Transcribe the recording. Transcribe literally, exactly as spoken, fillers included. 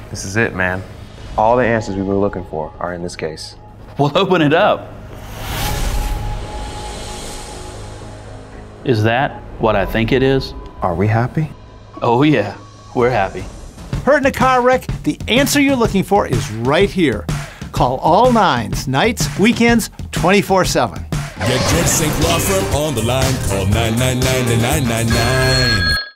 This is it, man. All the answers we were looking for are in this case. We'll open it up. Is that what I think it is? Are we happy? Oh yeah, we're happy. Hurt in a car wreck? The answer you're looking for is right here. Call all nines, nights, weekends, twenty-four seven. Get Jed Sink Law Firm on the line. Call nine nine nine nine nine nine.